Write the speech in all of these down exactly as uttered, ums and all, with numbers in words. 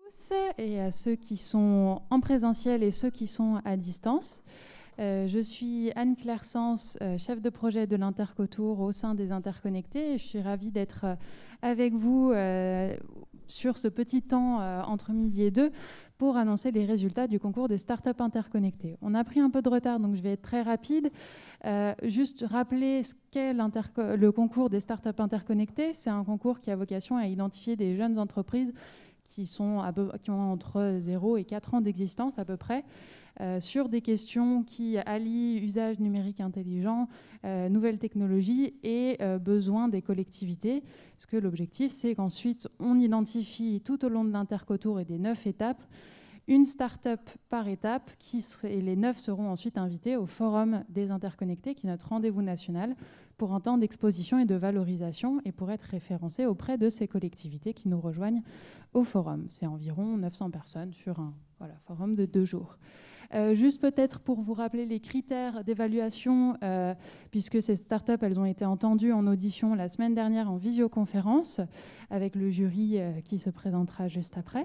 tous et à ceux qui sont en présentiel et ceux qui sont à distance. Euh, je suis Anne-Claire Sens, euh, chef de projet de l'Intercotour au sein des Interconnectés. Et je suis ravie d'être euh, avec vous euh, sur ce petit temps euh, entre midi et deux pour annoncer les résultats du concours des startups interconnectées. On a pris un peu de retard, donc je vais être très rapide. Euh, juste rappeler ce qu'est le concours des startups interconnectées. C'est un concours qui a vocation à identifier des jeunes entreprises qui, sont à peu, qui ont entre zéro et quatre ans d'existence à peu près, euh, sur des questions qui allient usage numérique intelligent, euh, nouvelles technologies et euh, besoins des collectivités. Parce que l'objectif, c'est qu'ensuite, on identifie tout au long de l'Intercotour et des neuf étapes, une start-up par étape, qui serait, et les neuf seront ensuite invités au Forum des Interconnectés, qui est notre rendez-vous national, pour un temps d'exposition et de valorisation et pour être référencés auprès de ces collectivités qui nous rejoignent au forum. C'est environ neuf cents personnes sur un voilà, forum de deux jours. Euh, juste peut-être pour vous rappeler les critères d'évaluation, euh, puisque ces startups, elles ont été entendues en audition la semaine dernière en visioconférence avec le jury euh, qui se présentera juste après.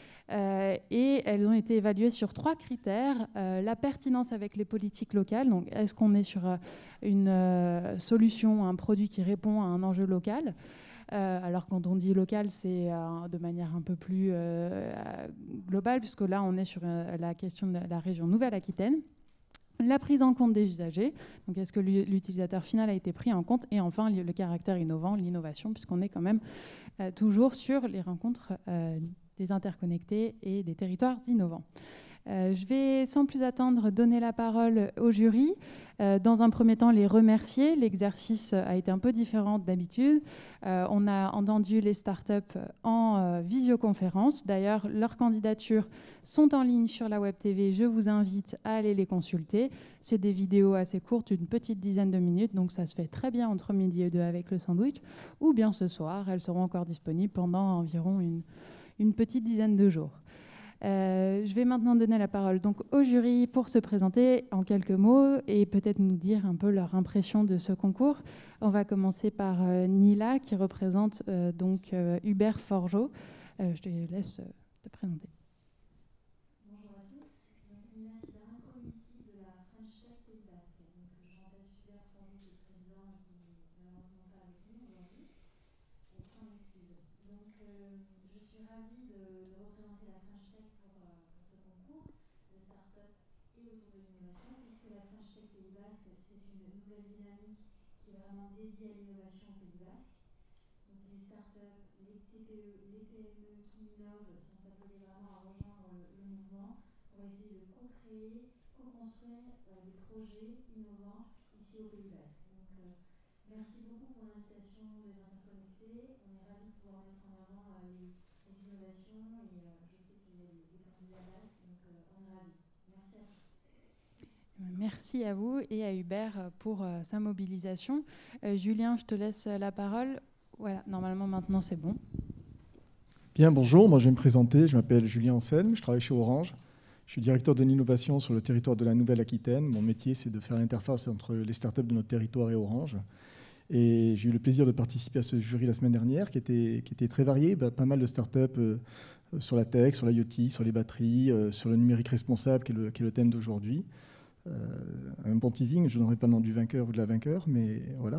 Euh, et elles ont été évaluées sur trois critères. Euh, la pertinence avec les politiques locales, donc est-ce qu'on est sur euh, une euh, solution, un produit qui répond à un enjeu local, euh, alors quand on dit local, c'est euh, de manière un peu plus euh, globale, puisque là on est sur euh, la question de la région Nouvelle-Aquitaine. La prise en compte des usagers, donc est-ce que l'utilisateur final a été pris en compte, et enfin le caractère innovant, l'innovation, puisqu'on est quand même euh, toujours sur les rencontres euh, des interconnectés et des territoires innovants. Euh, je vais sans plus attendre donner la parole au jury. Euh, dans un premier temps, les remercier. L'exercice a été un peu différent d'habitude. Euh, on a entendu les startups en euh, visioconférence. D'ailleurs, leurs candidatures sont en ligne sur la Web T V. Je vous invite à aller les consulter. C'est des vidéos assez courtes, une petite dizaine de minutes, donc ça se fait très bien entre midi et deux avec le sandwich. Ou bien ce soir, elles seront encore disponibles pendant environ une une petite dizaine de jours. Euh, je vais maintenant donner la parole donc au jury pour se présenter en quelques mots et peut-être nous dire un peu leur impression de ce concours. On va commencer par euh, Nila qui représente euh, donc euh, Hubert Forgeot. Euh, je te laisse euh, te présenter. Bonjour à tous. Donc, Nila Sidarin, community de la French Tech Pays Basque. Donc, je remplace Hubert Forgeot qui est président et qui n'est malheureusement pas avec nous aujourd'hui. Et sans excuse. Donc, euh, je suis ravie de, de représenter la French Tech pour, euh, pour ce concours de start-up et autour de l'innovation, puisque la French Tech Pays Basque, c'est une nouvelle dynamique qui est vraiment dédiée à l'innovation au Pays Basque. Donc, les start-up, les T P E, les P M E qui innovent sont appelés vraiment à rejoindre le, le mouvement pour essayer de co-créer, co-construire euh, des projets innovants ici au Pays Basque. Donc, euh, merci beaucoup pour l'invitation des Interconnectés. On est ravis de pouvoir mettre en avant euh, les, les innovations et euh, je sais qu'il y a des, des candidats basques, donc euh, on est ravis. Merci à tous. Merci à vous et à Hubert pour euh, sa mobilisation. Euh, Julien, je te laisse la parole. Voilà, normalement maintenant c'est bon. Bien, bonjour, moi je vais me présenter, je m'appelle Julien Anselme, je travaille chez Orange. Je suis directeur de l'innovation sur le territoire de la Nouvelle-Aquitaine. Mon métier, c'est de faire l'interface entre les startups de notre territoire et Orange. Et j'ai eu le plaisir de participer à ce jury la semaine dernière, qui était, qui était très varié. Bah, pas mal de startups euh, sur la tech, sur l'IoT, sur les batteries, euh, sur le numérique responsable, qui est le, qui est le thème d'aujourd'hui. Euh, un bon teasing, je n'aurai pas le nom du vainqueur ou de la vainqueur, mais voilà.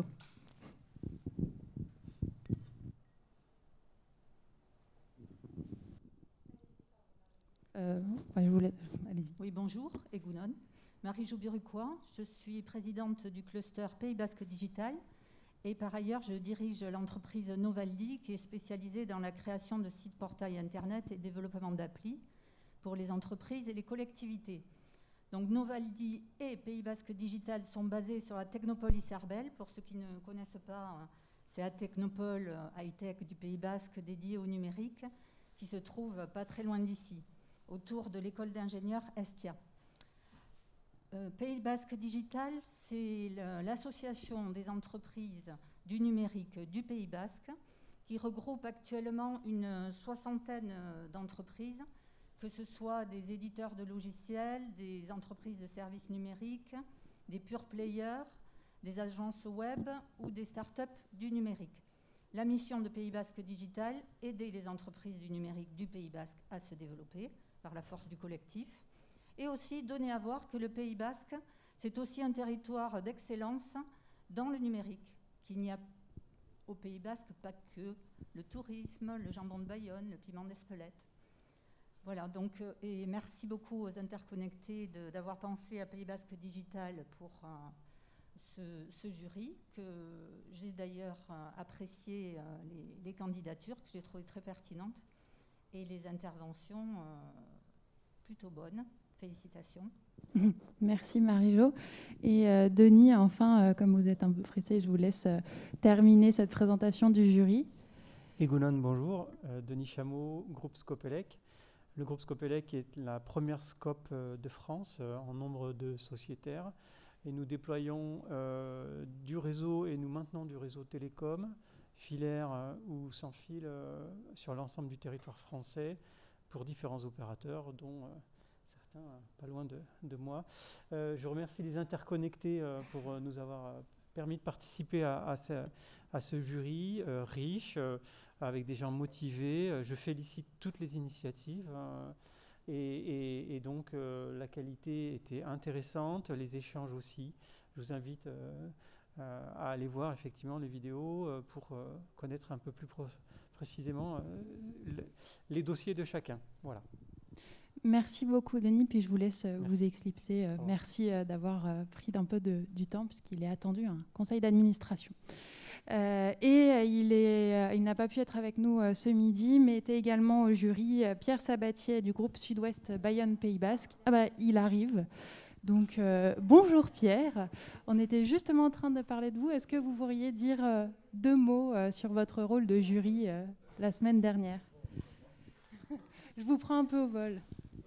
Euh, je vous laisse. Allez-y. Oui, bonjour, Egounon. Marie-Jo Burucois, je suis présidente du cluster Pays Basque Digital et par ailleurs, je dirige l'entreprise Novaldi qui est spécialisée dans la création de sites portails Internet et développement d'applis pour les entreprises et les collectivités. Donc Novaldi et Pays Basque Digital sont basés sur la Technopole Isarbel. Pour ceux qui ne connaissent pas, c'est la Technopole high-tech du Pays Basque dédiée au numérique qui se trouve pas très loin d'ici, autour de l'école d'ingénieurs Estia. Euh, Pays Basque Digital, c'est l'association des entreprises du numérique du Pays Basque qui regroupe actuellement une soixantaine d'entreprises, que ce soit des éditeurs de logiciels, des entreprises de services numériques, des pure players, des agences web ou des startups du numérique. La mission de Pays Basque Digital, aider les entreprises du numérique du Pays Basque à se développer par la force du collectif. Et aussi donner à voir que le Pays Basque, c'est aussi un territoire d'excellence dans le numérique, qu'il n'y a au Pays Basque pas que le tourisme, le jambon de Bayonne, le piment d'Espelette. Voilà, donc, et merci beaucoup aux interconnectés de, d'avoir pensé à Pays Basque Digital pour euh, ce, ce jury, que j'ai d'ailleurs euh, apprécié euh, les, les candidatures, que j'ai trouvées très pertinentes, et les interventions euh, plutôt bonnes. Félicitations. Merci Marie-Jo. Et euh, Denis, enfin, euh, comme vous êtes un peu pressé, je vous laisse euh, terminer cette présentation du jury. Egunon, bonjour. Euh, Denis Chameau, groupe Scopelec. Le groupe Scopelec est la première scope euh, de France euh, en nombre de sociétaires. Et nous déployons euh, du réseau et nous maintenons du réseau télécom, filaire euh, ou sans fil, euh, sur l'ensemble du territoire français pour différents opérateurs, dont euh, pas loin de, de moi. Euh, je remercie les interconnectés euh, pour euh, nous avoir euh, permis de participer à, à, ce, à ce jury euh, riche, euh, avec des gens motivés. Euh, je félicite toutes les initiatives euh, et, et, et donc euh, la qualité était intéressante, les échanges aussi. Je vous invite euh, euh, à aller voir effectivement les vidéos euh, pour euh, connaître un peu plus pro- précisément euh, le, les dossiers de chacun. Voilà. Merci beaucoup Denis, puis je vous laisse euh, Merci. vous éclipser. Euh, merci euh, d'avoir euh, pris d'un peu de, du temps puisqu'il est attendu un conseil d'administration. Euh, et euh, il, est, euh, il n'a pas pu être avec nous euh, ce midi, mais était également au jury euh, Pierre Sabatier du groupe Sud-Ouest Bayonne Pays Basque. Ah bah, il arrive. Donc euh, bonjour Pierre, on était justement en train de parler de vous. Est-ce que vous pourriez dire euh, deux mots euh, sur votre rôle de jury euh, la semaine dernière? Je vous prends un peu au vol.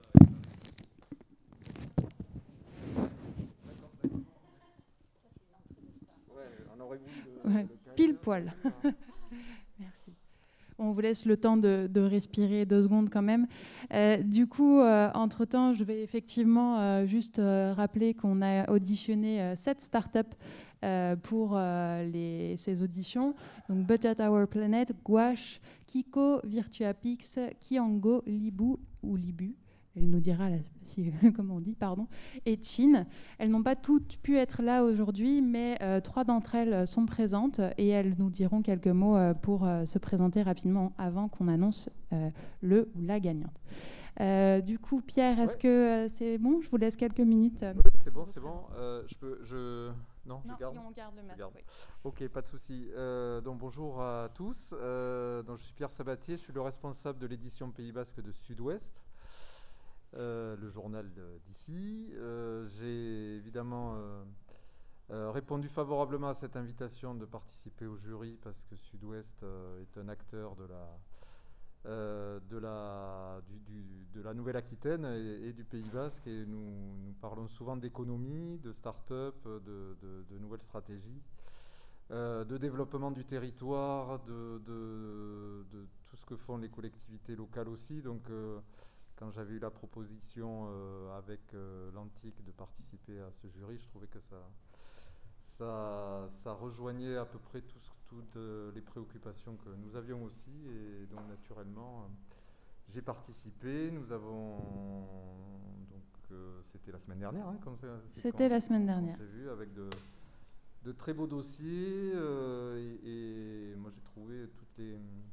Ouais, pile poil. Merci. On vous laisse le temps de, de respirer deux secondes quand même. Euh, du coup, euh, entre-temps, je vais effectivement euh, juste euh, rappeler qu'on a auditionné euh, sept startups euh, pour euh, les, ces auditions. Donc Budget Our Planet, Gouache, Kiko, VirtuaPix, Kiango, Libu ou Libu. Elle nous dira la, si, comment on dit, pardon, et Chin. Elles n'ont pas toutes pu être là aujourd'hui, mais euh, trois d'entre elles sont présentes et elles nous diront quelques mots euh, pour euh, se présenter rapidement avant qu'on annonce euh, le ou la gagnante. Euh, du coup, Pierre, est-ce ouais. que euh, c'est bon? Je vous laisse quelques minutes. Oui, c'est bon, c'est bon. Euh, je peux, je... Non, non, je garde. on garde le masque. Garde. Oui. Ok, pas de souci. Euh, donc bonjour à tous. Euh, donc je suis Pierre Sabatier, je suis le responsable de l'édition Pays Basque de Sud-Ouest. Euh, le journal d'ici. Euh, j'ai évidemment euh, euh, répondu favorablement à cette invitation de participer au jury parce que Sud-Ouest euh, est un acteur de la, euh, de la, du, du, de la Nouvelle-Aquitaine et, et du Pays Basque et nous, nous parlons souvent d'économie, de start-up, de, de, de nouvelles stratégies, euh, de développement du territoire, de, de, de tout ce que font les collectivités locales aussi. Donc euh, quand j'avais eu la proposition euh, avec euh, l'Antique de participer à ce jury, je trouvais que ça, ça, ça rejoignait à peu près tout ce, toutes euh, les préoccupations que nous avions aussi. Et donc naturellement, euh, j'ai participé. Nous avons... donc euh, c'était la semaine dernière. Hein, comme ça, c'était la semaine dernière. On s'est vu avec de, de très beaux dossiers. Euh, et, et moi, j'ai trouvé toutes les...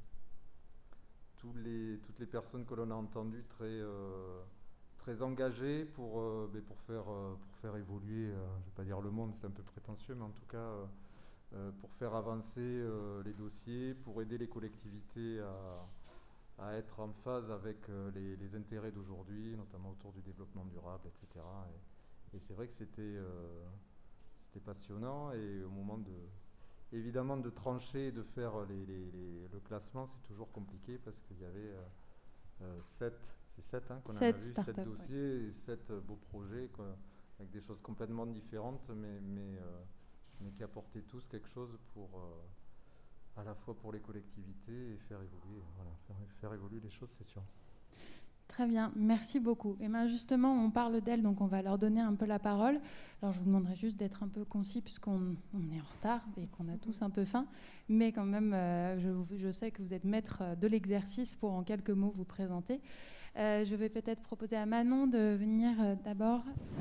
Les, toutes les personnes que l'on a entendues très, euh, très engagées pour, euh, pour, faire, euh, pour faire évoluer, euh, je ne vais pas dire le monde, c'est un peu prétentieux, mais en tout cas euh, euh, pour faire avancer euh, les dossiers, pour aider les collectivités à, à être en phase avec euh, les, les intérêts d'aujourd'hui, notamment autour du développement durable, et cetera. Et, et c'est vrai que c'était, euh, c'était passionnant et au moment de... Évidemment, de trancher et de faire les, les, les, le classement, c'est toujours compliqué parce qu'il y avait euh, euh, sept, c'est sept hein, qu'on a vu, sept dossiers ouais. et sept euh, beaux projets quoi, avec des choses complètement différentes, mais, mais, euh, mais qui apportaient tous quelque chose pour, euh, à la fois pour les collectivités et faire évoluer, voilà, faire, faire évoluer les choses, c'est sûr. Très bien, merci beaucoup. Et bien justement, on parle d'elle, donc on va leur donner un peu la parole. Alors je vous demanderai juste d'être un peu concis puisqu'on on est en retard et qu'on a tous un peu faim. Mais quand même, euh, je, je sais que vous êtes maître de l'exercice pour en quelques mots vous présenter. Euh, je vais peut-être proposer à Manon de venir euh, d'abord.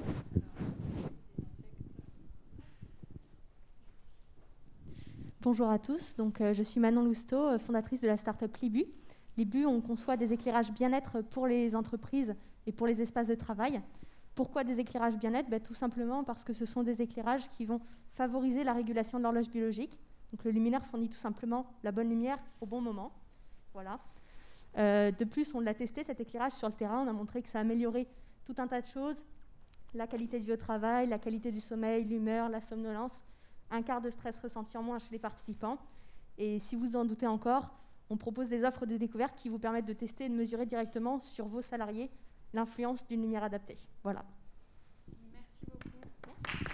Bonjour à tous, donc, euh, je suis Manon Lousteau, fondatrice de la start-up Libu. Libu, on conçoit des éclairages bien-être pour les entreprises et pour les espaces de travail. Pourquoi des éclairages bien-être? Ben, tout simplement parce que ce sont des éclairages qui vont favoriser la régulation de l'horloge biologique. Donc, le luminaire fournit tout simplement la bonne lumière au bon moment. Voilà. Euh, de plus, on l'a testé, cet éclairage sur le terrain. On a montré que ça améliorait tout un tas de choses. La qualité de vie au travail, la qualité du sommeil, l'humeur, la somnolence. Un quart de stress ressenti en moins chez les participants. Et si vous en doutez encore, on propose des offres de découverte qui vous permettent de tester et de mesurer directement sur vos salariés l'influence d'une lumière adaptée. Voilà. Merci beaucoup.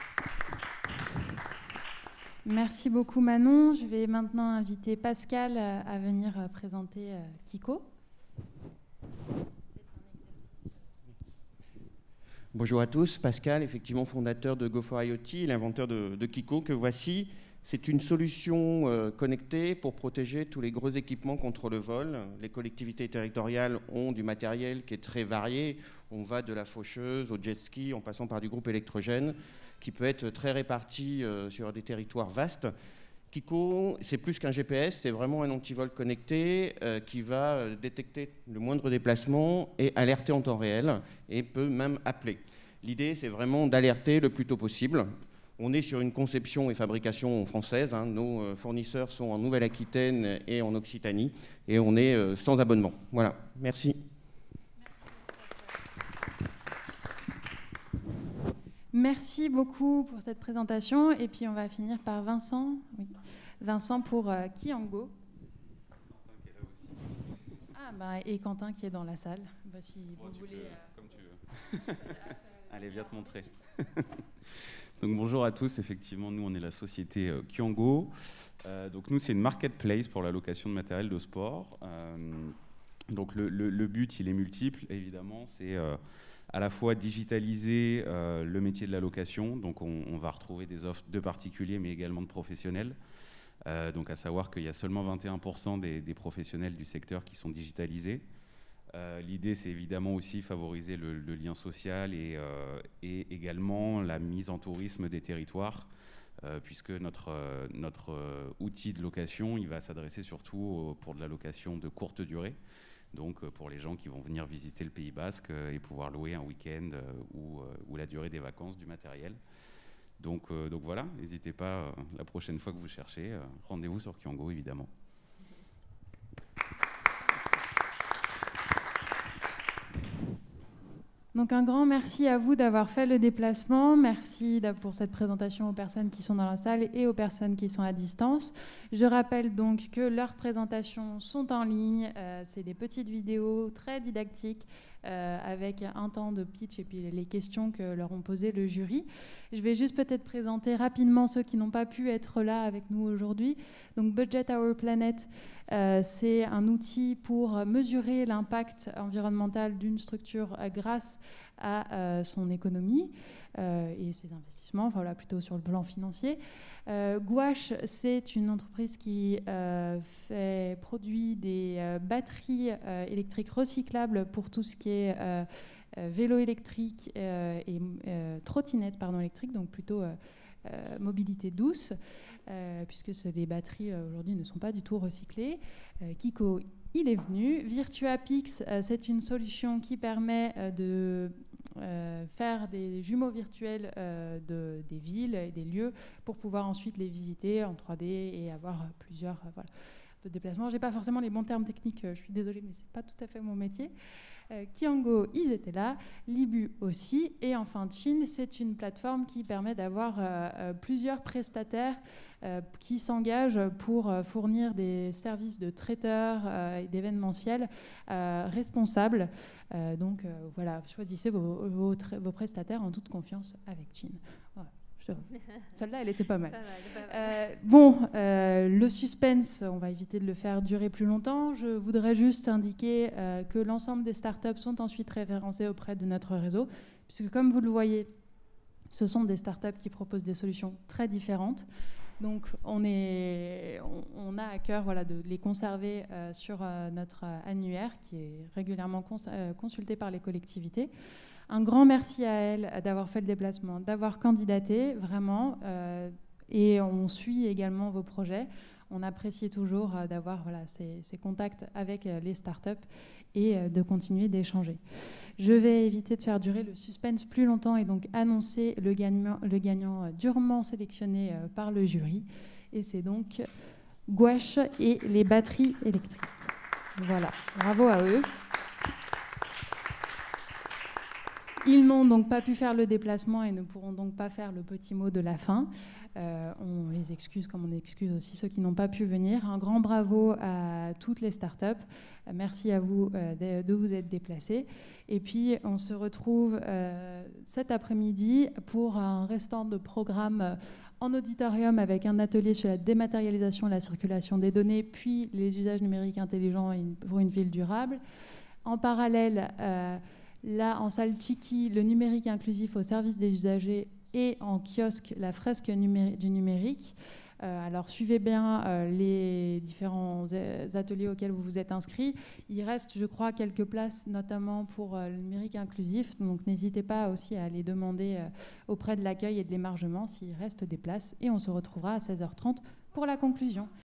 Merci beaucoup Manon. Je vais maintenant inviter Pascal à venir présenter Kiko. Bonjour à tous, Pascal, effectivement fondateur de Go for IoT, l'inventeur de, de Kiko que voici. C'est une solution euh, connectée pour protéger tous les gros équipements contre le vol. Les collectivités territoriales ont du matériel qui est très varié. On va de la faucheuse au jet ski en passant par du groupe électrogène qui peut être très réparti euh, sur des territoires vastes. Kiko, c'est plus qu'un G P S, c'est vraiment un antivol connecté euh, qui va euh, détecter le moindre déplacement et alerter en temps réel et peut même appeler. L'idée, c'est vraiment d'alerter le plus tôt possible. On est sur une conception et fabrication française. Hein. Nos fournisseurs sont en Nouvelle-Aquitaine et en Occitanie. Et on est euh, sans abonnement. Voilà. Merci. Merci beaucoup pour cette présentation. Et puis, on va finir par Vincent. Oui. Vincent pour euh, Kiango. Ah, bah, et Quentin qui est dans la salle. Bah, si bon, vous voulez, peux, euh... comme tu veux. Allez, viens te montrer. Donc, bonjour à tous, effectivement, nous on est la société euh, Kiango. Euh, donc nous c'est une marketplace pour la location de matériel de sport. Euh, donc le, le, le but il est multiple, évidemment, c'est euh, à la fois digitaliser euh, le métier de la location, donc on, on va retrouver des offres de particuliers mais également de professionnels. Euh, donc à savoir qu'il y a seulement vingt et un pour cent des, des professionnels du secteur qui sont digitalisés. Euh, l'idée, c'est évidemment aussi favoriser le, le lien social et, euh, et également la mise en tourisme des territoires, euh, puisque notre, euh, notre euh, outil de location, il va s'adresser surtout au, pour de la location de courte durée, donc euh, pour les gens qui vont venir visiter le Pays Basque euh, et pouvoir louer un week-end euh, ou, euh, ou la durée des vacances du matériel. Donc, euh, donc voilà, n'hésitez pas, euh, la prochaine fois que vous cherchez, euh, rendez-vous sur Kiango, évidemment. Donc un grand merci à vous d'avoir fait le déplacement. Merci pour cette présentation aux personnes qui sont dans la salle et aux personnes qui sont à distance. Je rappelle donc que leurs présentations sont en ligne. Euh, c'est des petites vidéos très didactiques euh, avec un temps de pitch et puis les questions que leur ont posées le jury. Je vais juste peut-être présenter rapidement ceux qui n'ont pas pu être là avec nous aujourd'hui. Donc Budget Our Planet, euh, c'est un outil pour mesurer l'impact environnemental d'une structure euh, grâce à euh, son économie euh, et ses investissements, enfin voilà, plutôt sur le plan financier. Euh, Gouache, c'est une entreprise qui euh, fait, produit des euh, batteries euh, électriques recyclables pour tout ce qui est euh, euh, vélo électrique euh, et euh, trottinette pardon, électrique, donc plutôt euh, euh, mobilité douce, euh, puisque ce, les batteries euh, aujourd'hui ne sont pas du tout recyclées. Euh, Kiko, il est venu. VirtuaPix, euh, c'est une solution qui permet euh, de euh, faire des jumeaux virtuels euh, de, des villes et des lieux pour pouvoir ensuite les visiter en trois D et avoir plusieurs euh, voilà, de déplacements. Je n'ai pas forcément les bons termes techniques, euh, je suis désolée, mais ce n'est pas tout à fait mon métier. Euh, Kiango, ils étaient là, Libu aussi, et enfin Chin, c'est une plateforme qui permet d'avoir euh, euh, plusieurs prestataires euh, qui s'engagent pour euh, fournir des services de traiteurs euh, et d'événementiels euh, responsables. Euh, donc euh, voilà, choisissez vos, vos, vos prestataires en toute confiance avec Chin. Voilà. Je... Celle-là, elle était pas mal. Pas mal, pas mal. Euh, bon, euh, le suspense, on va éviter de le faire durer plus longtemps. Je voudrais juste indiquer euh, que l'ensemble des startups sont ensuite référencées auprès de notre réseau, puisque comme vous le voyez, ce sont des startups qui proposent des solutions très différentes. Donc, on, est, on, on a à cœur voilà, de les conserver euh, sur euh, notre annuaire, qui est régulièrement cons euh, consulté par les collectivités. Un grand merci à elles d'avoir fait le déplacement, d'avoir candidaté, vraiment. Euh, et on suit également vos projets. On apprécie toujours euh, d'avoir voilà, ces, ces contacts avec euh, les startups et euh, de continuer d'échanger. Je vais éviter de faire durer le suspense plus longtemps et donc annoncer le gagnant, le gagnant euh, durement sélectionné euh, par le jury. Et c'est donc Gouache et les batteries électriques. Voilà, bravo à eux. Ils n'ont donc pas pu faire le déplacement et ne pourront donc pas faire le petit mot de la fin. Euh, on les excuse comme on excuse aussi ceux qui n'ont pas pu venir. Un grand bravo à toutes les startups. Merci à vous euh, de, de vous être déplacés. Et puis, on se retrouve euh, cet après-midi pour un restant de programme en auditorium avec un atelier sur la dématérialisation et la circulation des données, puis les usages numériques intelligents pour une ville durable. En parallèle, euh, là, en salle Tchiki, le numérique inclusif au service des usagers et en kiosque, la fresque numé- du numérique. Euh, alors, suivez bien euh, les différents ateliers auxquels vous vous êtes inscrits. Il reste, je crois, quelques places, notamment pour euh, le numérique inclusif. Donc, n'hésitez pas aussi à les demander euh, auprès de l'accueil et de l'émargement s'il reste des places. Et on se retrouvera à seize heures trente pour la conclusion.